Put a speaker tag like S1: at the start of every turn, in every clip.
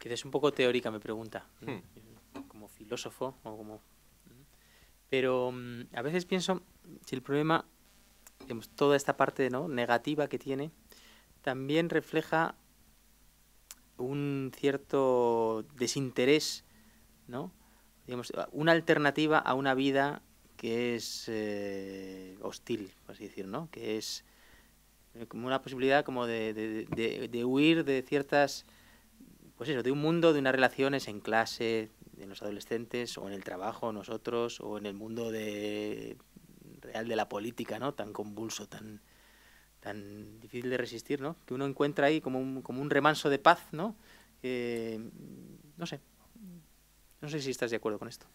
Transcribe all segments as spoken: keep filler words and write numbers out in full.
S1: quizás es un poco teórica mi pregunta, ¿no?
S2: Hmm.
S1: Como filósofo o como... Pero mm, a veces pienso si el problema, digamos, toda esta parte, ¿no?, negativa que tiene, también refleja un cierto desinterés, ¿no? Digamos, una alternativa a una vida que es eh, hostil, por así decir, ¿no? Que es eh, como una posibilidad como de, de, de, de huir de ciertas, pues eso, de un mundo, de unas relaciones en clase, en los adolescentes, o en el trabajo, nosotros, o en el mundo de, real de la política, ¿no? Tan convulso, tan, tan difícil de resistir, ¿no? Que uno encuentra ahí como un, como un remanso de paz, ¿no? Eh, no sé, no sé si estás de acuerdo con esto.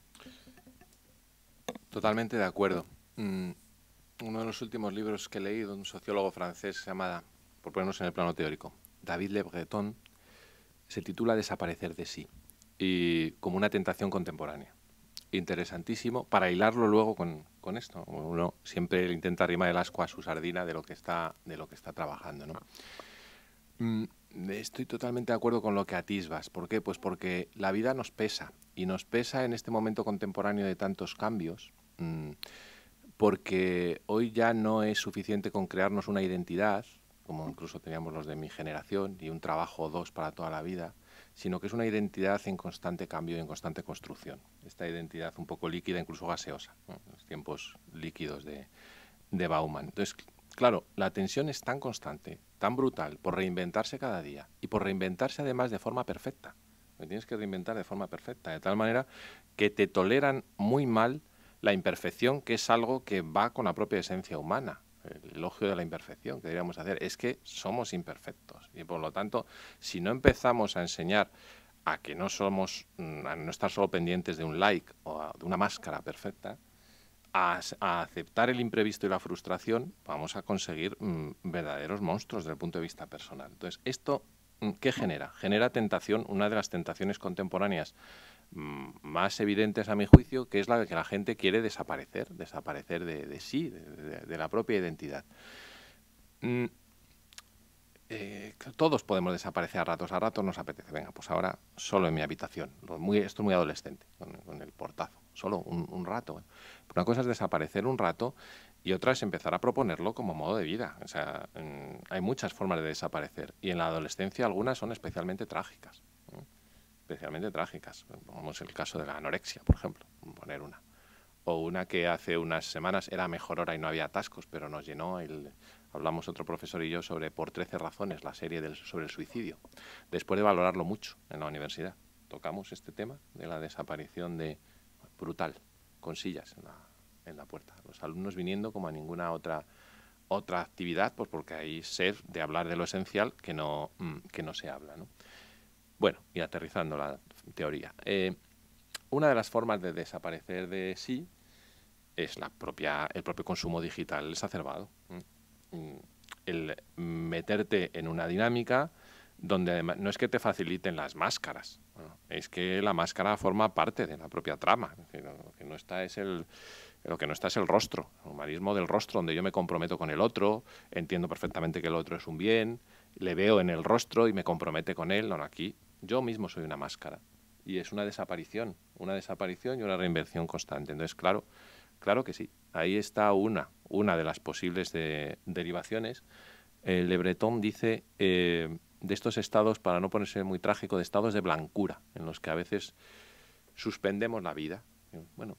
S2: Totalmente de acuerdo. Mm, uno de los últimos libros que he leído, un sociólogo francés, se llama, por ponernos en el plano teórico, David Le Breton, se titula Desaparecer de sí, y como una tentación contemporánea. Interesantísimo, para hilarlo luego con, con esto. Uno siempre intenta arrimar el ascua a su sardina de lo que está, de lo que está trabajando, ¿no? Mm, estoy totalmente de acuerdo con lo que atisbas. ¿Por qué? Pues porque la vida nos pesa, y nos pesa en este momento contemporáneo de tantos cambios, mmm, porque hoy ya no es suficiente con crearnos una identidad, como incluso teníamos los de mi generación, y un trabajo o dos para toda la vida, sino que es una identidad en constante cambio y en constante construcción. Esta identidad un poco líquida, incluso gaseosa, ¿no? Los tiempos líquidos de, de Bauman. Entonces, claro, la tensión es tan constante, tan brutal, por reinventarse cada día, y por reinventarse además de forma perfecta. Te tienes que reinventar de forma perfecta, de tal manera que te toleran muy mal la imperfección, que es algo que va con la propia esencia humana. El elogio de la imperfección que deberíamos hacer es que somos imperfectos, y por lo tanto, si no empezamos a enseñar a que no somos, a no estar solo pendientes de un like o a, de una máscara perfecta, a, a aceptar el imprevisto y la frustración, vamos a conseguir mmm, verdaderos monstruos desde el punto de vista personal. Entonces, ¿esto qué genera? Genera tentación, una de las tentaciones contemporáneas más evidentes a mi juicio, que es la de que la gente quiere desaparecer, desaparecer de, de sí, de, de, de la propia identidad. Mm, eh, todos podemos desaparecer a ratos, a ratos nos apetece, venga, pues ahora solo en mi habitación, muy, esto es muy adolescente, con, con el portazo, solo un, un rato. Una cosa es desaparecer un rato y otra es empezar a proponerlo como modo de vida. O sea, mm, hay muchas formas de desaparecer, y en la adolescencia algunas son especialmente trágicas. ¿no? especialmente trágicas. Pongamos el caso de la anorexia, por ejemplo, poner una. O una que hace unas semanas era mejor hora y no había atascos, pero nos llenó el... Hablamos otro profesor y yo sobre Por trece razones, la serie del, sobre el suicidio. Después de valorarlo mucho en la universidad, tocamos este tema de la desaparición de... brutal, con sillas en la, en la puerta. Los alumnos viniendo como a ninguna otra otra actividad, pues porque hay sed de hablar de lo esencial que no, que no se habla, ¿no? Bueno, y aterrizando la teoría. Eh, una de las formas de desaparecer de sí es la propia, el propio consumo digital exacerbado. El meterte en una dinámica donde además, no es que te faciliten las máscaras, ¿no? Es que la máscara forma parte de la propia trama. Es decir, lo que no está es el... Lo que no está es el rostro, el humanismo del rostro, donde yo me comprometo con el otro, entiendo perfectamente que el otro es un bien, le veo en el rostro y me compromete con él. No, no, aquí yo mismo soy una máscara. Y es una desaparición, una desaparición y una reinvención constante. Entonces, claro, claro que sí. Ahí está una, una de las posibles de, derivaciones. Eh, Le Breton dice eh, de estos estados, para no ponerse muy trágico, de estados de blancura, en los que a veces suspendemos la vida. Bueno,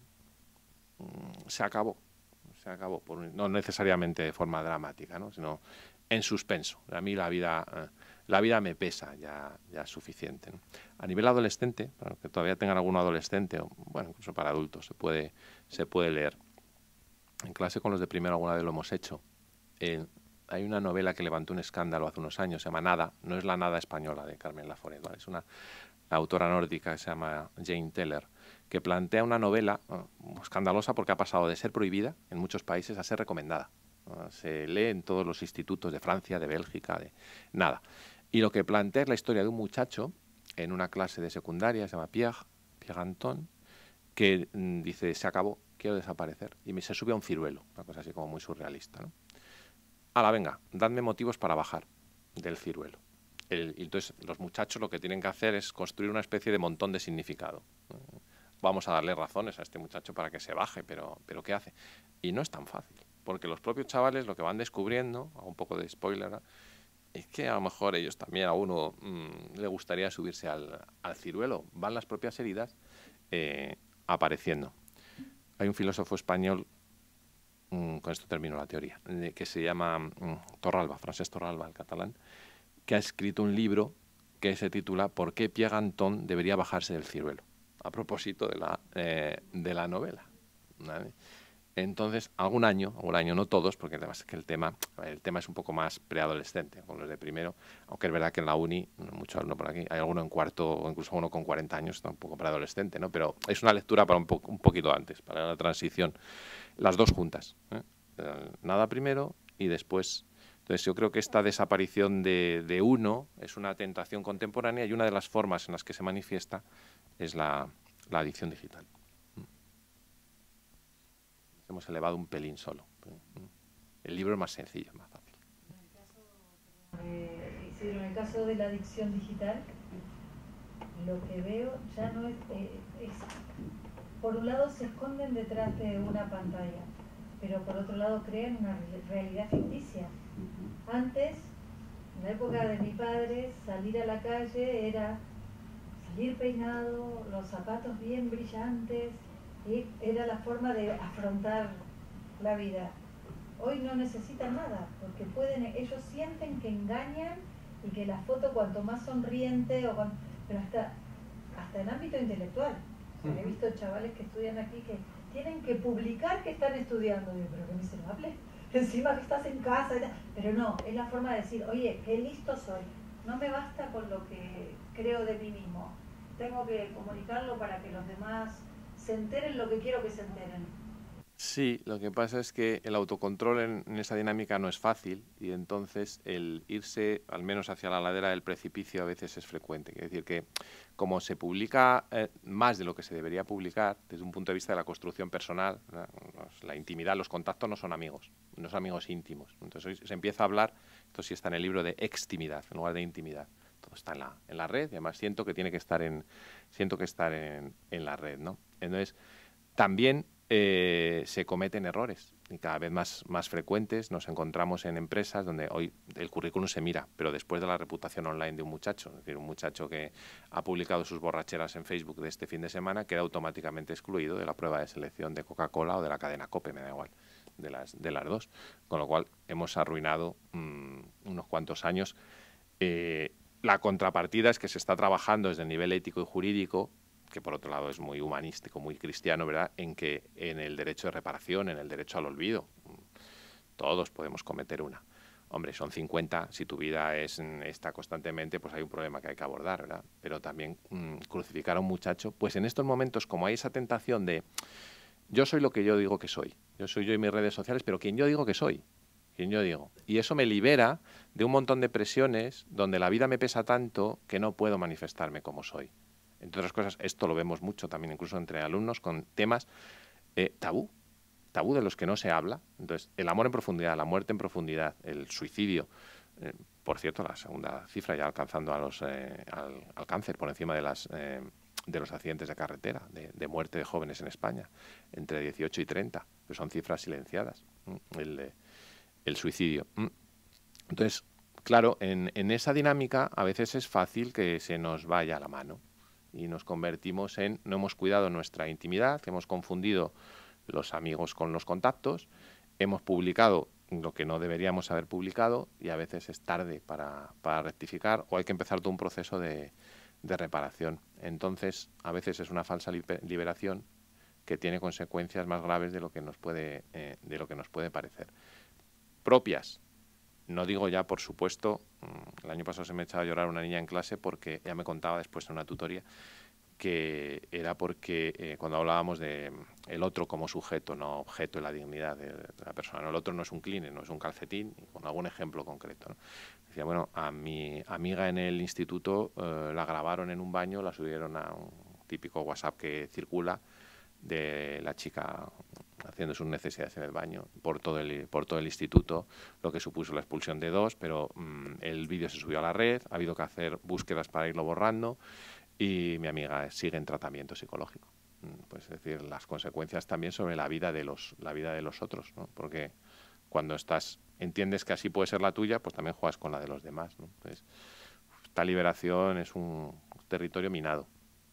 S2: se acabó, se acabó, por, no necesariamente de forma dramática, ¿no? Sino en suspenso. A mí la vida, eh, la vida me pesa, ya, ya es suficiente, ¿no? A nivel adolescente, para que todavía tengan algún adolescente, o bueno, incluso para adultos, se puede, se puede leer. En clase con los de primero alguna vez lo hemos hecho. Eh, hay una novela que levantó un escándalo hace unos años, se llama Nada, no es la Nada española de Carmen Laforet, ¿vale? Es una autora nórdica que se llama Jane Teller, que plantea una novela uh, escandalosa porque ha pasado de ser prohibida en muchos países a ser recomendada. Uh, se lee en todos los institutos de Francia, de Bélgica, de nada. Y lo que plantea es la historia de un muchacho en una clase de secundaria, se llama Pierre, Pierre Anton, que mm, dice, se acabó, quiero desaparecer. Y me, se sube a un ciruelo, una cosa así como muy surrealista, ¿no? Ala, venga, dadme motivos para bajar del ciruelo. El, y entonces los muchachos lo que tienen que hacer es construir una especie de montón de significado. Vamos a darle razones a este muchacho para que se baje, pero, pero ¿qué hace? Y no es tan fácil, porque los propios chavales lo que van descubriendo, hago un poco de spoiler, es que a lo mejor ellos también, a uno mmm, le gustaría subirse al, al ciruelo. Van las propias heridas eh, apareciendo. Hay un filósofo español, mmm, con esto termino la teoría, eh, que se llama mmm, Torralba, Francesc Torralba, el catalán, que ha escrito un libro que se titula ¿Por qué Pierre Anton debería bajarse del ciruelo? A propósito de la, eh, de la novela, ¿vale? Entonces, algún año, algún año, no todos, porque además es que el tema, el tema es un poco más preadolescente, con los de primero, aunque es verdad que en la uni, muchos alumnos por aquí, hay alguno en cuarto o incluso uno con cuarenta años, está un poco preadolescente, ¿no? Pero es una lectura para un, po un poquito antes, para la transición, las dos juntas, ¿eh? Nada primero y después. Entonces yo creo que esta desaparición de, de uno es una tentación contemporánea y una de las formas en las que se manifiesta es la, la adicción digital. Hemos elevado un pelín solo. El libro es más sencillo, más fácil.
S3: En el caso, eh, Isidro, en el caso de la adicción digital, lo que veo ya no es, eh, es... Por un lado se esconden detrás de una pantalla, pero por otro lado crean una realidad ficticia. Antes, en la época de mi padre, salir a la calle era salir peinado, los zapatos bien brillantes, y era la forma de afrontar la vida. Hoy no necesitan nada, porque pueden, ellos sienten que engañan y que la foto cuanto más sonriente, o cuanto, pero hasta, hasta en ámbito intelectual. O sea, he visto chavales que estudian aquí que tienen que publicar que están estudiando. Digo, pero qué miserable, encima que estás en casa. Pero no, es la forma de decir, oye, qué listo soy. No me basta con lo que creo de mí mismo. Tengo que comunicarlo para que los demás se enteren lo que quiero que se enteren.
S2: Sí, lo que pasa es que el autocontrol en, en esa dinámica no es fácil y entonces el irse al menos hacia la ladera del precipicio a veces es frecuente. Quiere decir que como se publica eh, más de lo que se debería publicar desde un punto de vista de la construcción personal, ¿no? La intimidad, los contactos no son amigos, no son amigos íntimos. Entonces hoy se empieza a hablar, esto sí está en el libro, de extimidad en lugar de intimidad. Todo está en la, en la red y además siento que tiene que estar en, siento que estar en, en la red, ¿no? Entonces también Eh, se cometen errores y cada vez más, más frecuentes. Nos encontramos en empresas donde hoy el currículum se mira, pero después de la reputación online de un muchacho, es decir, un muchacho que ha publicado sus borracheras en Facebook de este fin de semana queda automáticamente excluido de la prueba de selección de Coca-Cola o de la cadena COPE, me da igual, de las, de las dos. Con lo cual hemos arruinado mmm, unos cuantos años. Eh, la contrapartida es que se está trabajando desde el nivel ético y jurídico, que por otro lado es muy humanístico, muy cristiano, ¿verdad?, en que en el derecho de reparación, en el derecho al olvido, todos podemos cometer una. Hombre, son cincuenta, si tu vida es, está constantemente, pues hay un problema que hay que abordar, ¿verdad? Pero también mmm, crucificar a un muchacho, pues en estos momentos, como hay esa tentación de yo soy lo que yo digo que soy, yo soy yo y mis redes sociales, pero quien yo digo que soy, quien yo digo. Y eso me libera de un montón de presiones donde la vida me pesa tanto que no puedo manifestarme como soy. Entre otras cosas, esto lo vemos mucho también incluso entre alumnos con temas eh, tabú, tabú de los que no se habla. Entonces, el amor en profundidad, la muerte en profundidad, el suicidio, eh, por cierto, la segunda cifra ya alcanzando a los, eh, al, al cáncer por encima de, las, eh, de los accidentes de carretera, de, de muerte de jóvenes en España, entre dieciocho y treinta, que son cifras silenciadas, el, el suicidio. Entonces, claro, en, en esa dinámica a veces es fácil que se nos vaya la mano y nos convertimos en, no hemos cuidado nuestra intimidad, hemos confundido los amigos con los contactos, hemos publicado lo que no deberíamos haber publicado y a veces es tarde para, para rectificar o hay que empezar todo un proceso de, de reparación. Entonces, a veces es una falsa liberación que tiene consecuencias más graves de lo que nos puede, eh, de lo que nos puede parecer. Propias. No digo ya, por supuesto, el año pasado se me echaba a llorar una niña en clase porque ella me contaba después en una tutoría que era porque eh, cuando hablábamos de el otro como sujeto, no objeto de la dignidad de, de la persona, no, el otro no es un cleaner, no es un calcetín, con algún ejemplo concreto, ¿no? Decía, bueno, a mi amiga en el instituto eh, la grabaron en un baño, la subieron a un típico WhatsApp que circula de la chica haciendo sus necesidades en el baño por todo el, por todo el instituto, lo que supuso la expulsión de dos, pero mmm, el vídeo se subió a la red, ha habido que hacer búsquedas para irlo borrando y mi amiga sigue en tratamiento psicológico. Pues es decir, las consecuencias también sobre la vida de los, la vida de los otros, ¿no? Porque cuando estás, entiendes que así puede ser la tuya, pues también juegas con la de los demás, ¿no? Entonces, esta liberación es un territorio minado.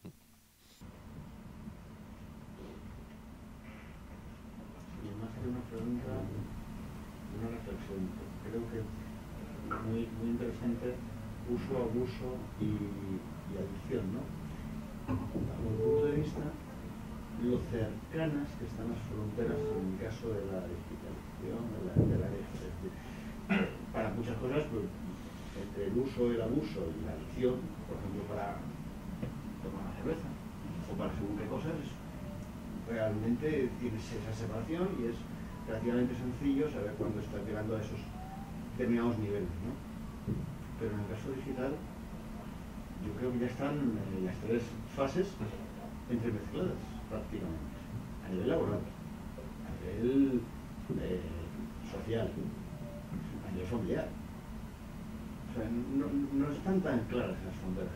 S4: Y más que una pregunta, una reflexión. Creo que muy, muy interesante uso, abuso y, y adicción, ¿no? Bajo el punto de vista, lo cercanas que están las fronteras en el caso de la digitalización, de la, de la es decir, para muchas cosas, pues, entre el uso, el abuso y la adicción, por ejemplo, para tomar una cerveza o para según qué cosas, realmente tienes esa separación y es relativamente sencillo saber cuándo estás llegando a esos determinados niveles, ¿no? Pero en el caso digital, yo creo que ya están eh, las tres fases entremezcladas prácticamente, a nivel laboral, a nivel eh, social, a nivel familiar. O sea, no, no están tan claras esas fronteras.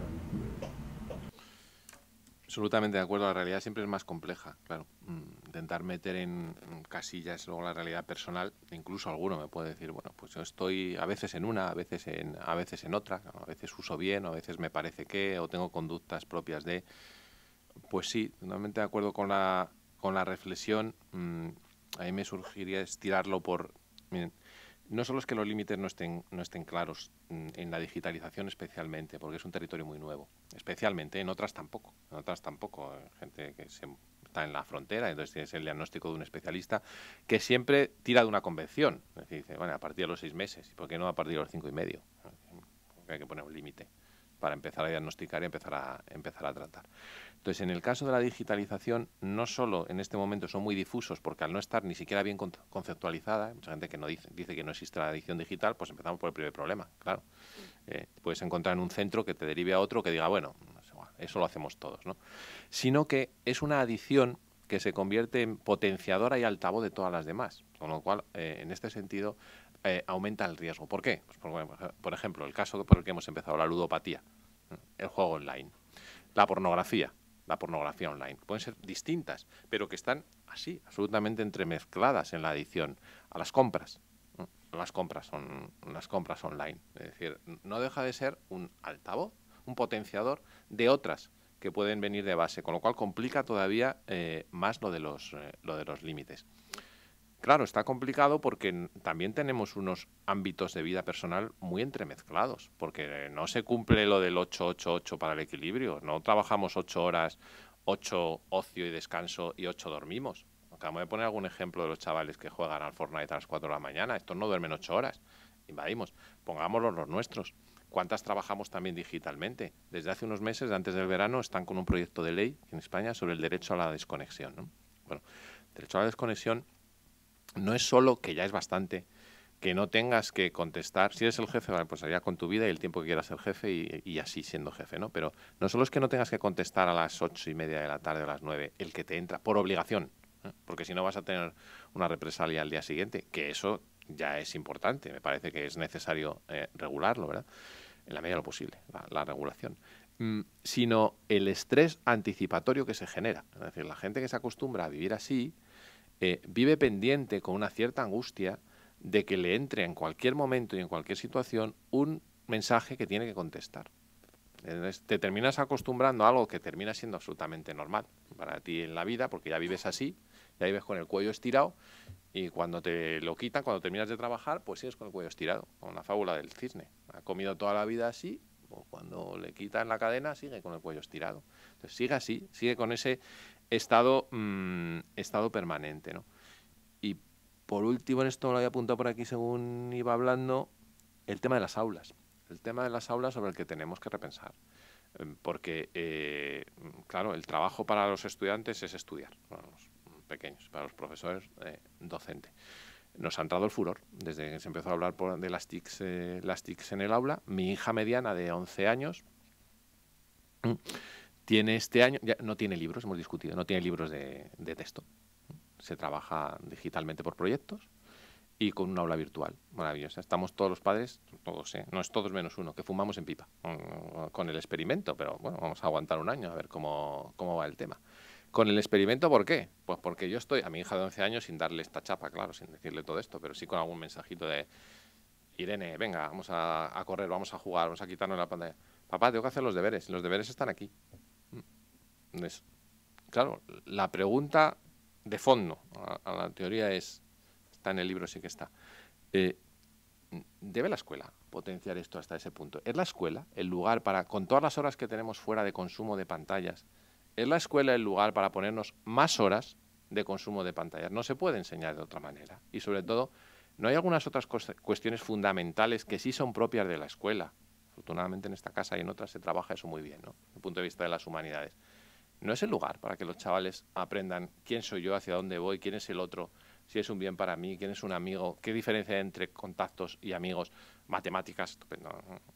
S2: Absolutamente de acuerdo, la realidad siempre es más compleja, claro. Intentar meter en casillas luego la realidad personal, incluso alguno me puede decir, bueno, pues yo estoy a veces en una, a veces en, a veces en otra, a veces uso bien, a veces me parece que, o tengo conductas propias de... Pues sí, totalmente de acuerdo con la, con la reflexión. Mmm, a mí me surgiría estirarlo por... Miren, no solo es que los límites no estén, no estén claros mmm, en la digitalización especialmente, porque es un territorio muy nuevo, especialmente, en otras tampoco, en otras tampoco, gente que se, está en la frontera, entonces tienes el diagnóstico de un especialista que siempre tira de una convención, es decir, dice, bueno, a partir de los seis meses, ¿y por qué no a partir de los cinco y medio? Porque hay que poner un límite para empezar a diagnosticar y empezar a, empezar a tratar. Entonces, en el caso de la digitalización, no solo en este momento son muy difusos, porque al no estar ni siquiera bien conceptualizada, hay mucha gente que no dice, dice que no existe la adicción digital, pues empezamos por el primer problema, claro. Eh, puedes encontrar en un centro que te derive a otro que diga, bueno, eso lo hacemos todos, ¿no? Sino que es una adicción que se convierte en potenciadora y altavoz de todas las demás, con lo cual, eh, en este sentido, eh, aumenta el riesgo. ¿Por qué? Pues por, por ejemplo, el caso por el que hemos empezado, la ludopatía, el juego online, la pornografía, la pornografía online. Pueden ser distintas, pero que están así, absolutamente entremezcladas en la adicción a las compras. ¿no? Las compras son las compras online. Es decir, no deja de ser un altavoz, un potenciador de otras que pueden venir de base, con lo cual complica todavía eh, más lo de los, eh, lo de los límites. Claro, está complicado porque también tenemos unos ámbitos de vida personal muy entremezclados, porque no se cumple lo del ocho ocho ocho para el equilibrio. No trabajamos ocho horas, ocho ocio y descanso y ocho dormimos. Acabamos de poner algún ejemplo de los chavales que juegan al Fortnite a las cuatro de la mañana. Estos no duermen ocho horas. Invadimos. Pongámoslos los nuestros. ¿Cuántas trabajamos también digitalmente? Desde hace unos meses, antes del verano, están con un proyecto de ley en España sobre el derecho a la desconexión, ¿no? Bueno, el derecho a la desconexión no es solo, que ya es bastante, que no tengas que contestar. Si eres el jefe, vale, pues allá con tu vida y el tiempo que quieras ser jefe y, y así siendo jefe, ¿no? Pero no solo es que no tengas que contestar a las ocho y media de la tarde o a las nueve, el que te entra por obligación, ¿eh? Porque si no vas a tener una represalia al día siguiente, que eso ya es importante. Me parece que es necesario eh, regularlo, ¿verdad? En la medida de lo posible, la, la regulación. Mm, sino el estrés anticipatorio que se genera. Es decir, la gente que se acostumbra a vivir así, Eh, vive pendiente con una cierta angustia de que le entre en cualquier momento y en cualquier situación un mensaje que tiene que contestar. Entonces, te terminas acostumbrando a algo que termina siendo absolutamente normal para ti en la vida, porque ya vives así, ya vives con el cuello estirado, y cuando te lo quitan, cuando terminas de trabajar, pues sigues con el cuello estirado, con la fábula del cisne. Ha comido toda la vida así, o cuando le quitan la cadena, sigue con el cuello estirado. Entonces, sigue así, sigue con ese estado, mmm, estado permanente, ¿no? Y por último, en esto lo había apuntado por aquí según iba hablando, el tema de las aulas. El tema de las aulas sobre el que tenemos que repensar. Porque, eh, claro, el trabajo para los estudiantes es estudiar, para los pequeños, para los profesores, eh, docente. Nos ha entrado el furor desde que se empezó a hablar por, de las T I Cs, eh, las T I Cs en el aula. Mi hija mediana de once años tiene este año, ya no tiene libros, hemos discutido, no tiene libros de, de texto. se trabaja digitalmente por proyectos y con un aula virtual maravillosa. Estamos todos los padres, todos, ¿eh? No es todos menos uno, que fumamos en pipa con el experimento, pero bueno, vamos a aguantar un año a ver cómo, cómo va el tema. Con el experimento, ¿por qué? Pues porque yo estoy a mi hija de once años sin darle esta chapa, claro, sin decirle todo esto, pero sí con algún mensajito de Irene, venga, vamos a, a correr, vamos a jugar, vamos a quitarnos la pantalla. Papá, tengo que hacer los deberes, los deberes están aquí. Entonces, claro, la pregunta de fondo a, a la teoría es, está en el libro, sí que está, eh, ¿debe la escuela potenciar esto hasta ese punto? ¿Es la escuela el lugar para, con todas las horas que tenemos fuera de consumo de pantallas, es la escuela el lugar para ponernos más horas de consumo de pantallas? No se puede enseñar de otra manera. Y sobre todo, no hay algunas otras cuestiones fundamentales que sí son propias de la escuela. Afortunadamente en esta casa y en otras se trabaja eso muy bien, ¿no? Desde el punto de vista de las humanidades. No es el lugar para que los chavales aprendan quién soy yo, hacia dónde voy, quién es el otro, si es un bien para mí, quién es un amigo, qué diferencia hay entre contactos y amigos, matemáticas, estupendo,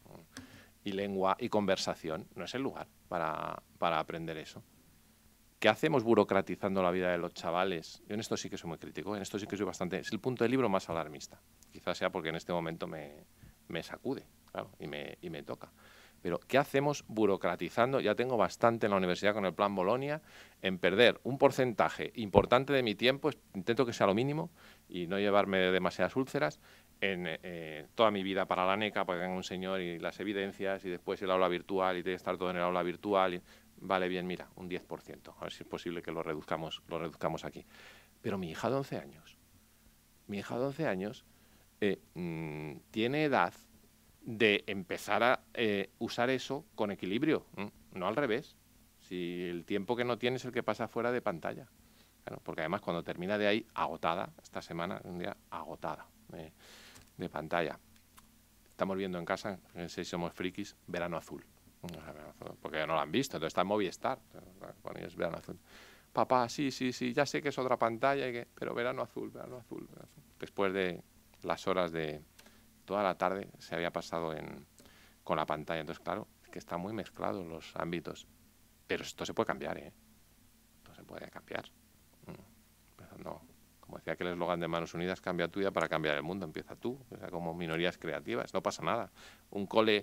S2: y lengua y conversación. No es el lugar para, para aprender eso. ¿Qué hacemos burocratizando la vida de los chavales? Yo en esto sí que soy muy crítico, en esto sí que soy bastante... Es el punto del libro más alarmista. Quizás sea porque en este momento me, me sacude, claro, y me, y me toca. Pero, ¿qué hacemos burocratizando? Ya tengo bastante en la universidad con el Plan Bolonia en perder un porcentaje importante de mi tiempo, intento que sea lo mínimo y no llevarme demasiadas úlceras, en eh, toda mi vida para la NECA, para que venga un señor y las evidencias y después el aula virtual y tiene que estar todo en el aula virtual. Y, vale, bien, mira, un diez por ciento. A ver si es posible que lo reduzcamos, lo reduzcamos aquí. Pero mi hija de once años, mi hija de once años eh, mmm, tiene edad de empezar a eh, usar eso con equilibrio, ¿eh? No al revés. Si el tiempo que no tiene es el que pasa fuera de pantalla. Claro, porque además cuando termina de ahí, agotada, esta semana, un día agotada de, de pantalla. Estamos viendo en casa, no sé si somos frikis, Verano Azul. Porque no lo han visto, entonces está en Movistar. Con ellos Verano Azul. Papá, sí, sí, sí, ya sé que es otra pantalla, y que, pero Verano Azul, Verano Azul, Verano Azul. Después de las horas de... Toda la tarde se había pasado en, con la pantalla. Entonces, claro, es que está muy mezclado los ámbitos. Pero esto se puede cambiar, ¿eh? Esto se puede cambiar. Empezando, como decía aquel eslogan de Manos Unidas, cambia tu vida para cambiar el mundo. Empieza tú, o sea, como minorías creativas. No pasa nada. Un cole...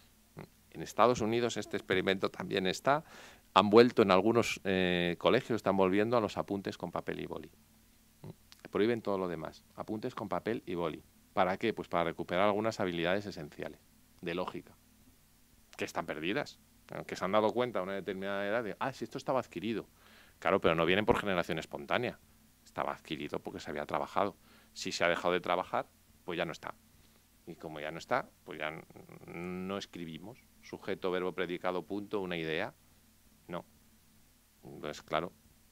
S2: En Estados Unidos este experimento también está. Han vuelto en algunos eh, colegios, están volviendo a los apuntes con papel y boli. Prohíben todo lo demás. Apuntes con papel y boli. ¿Para qué? Pues para recuperar algunas habilidades esenciales de lógica, que están perdidas, que se han dado cuenta a una determinada edad de, ah, si esto estaba adquirido. Claro, pero no vienen por generación espontánea. Estaba adquirido porque se había trabajado. Si se ha dejado de trabajar, pues ya no está. Y como ya no está, pues ya no escribimos. Sujeto, verbo, predicado, punto, una idea. No. Entonces, claro,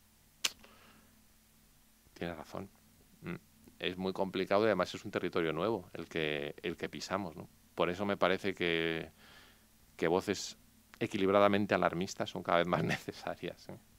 S2: tienes razón. Es muy complicado y además es un territorio nuevo el que, el que pisamos, ¿no? Por eso me parece que, que voces equilibradamente alarmistas son cada vez más necesarias, ¿eh?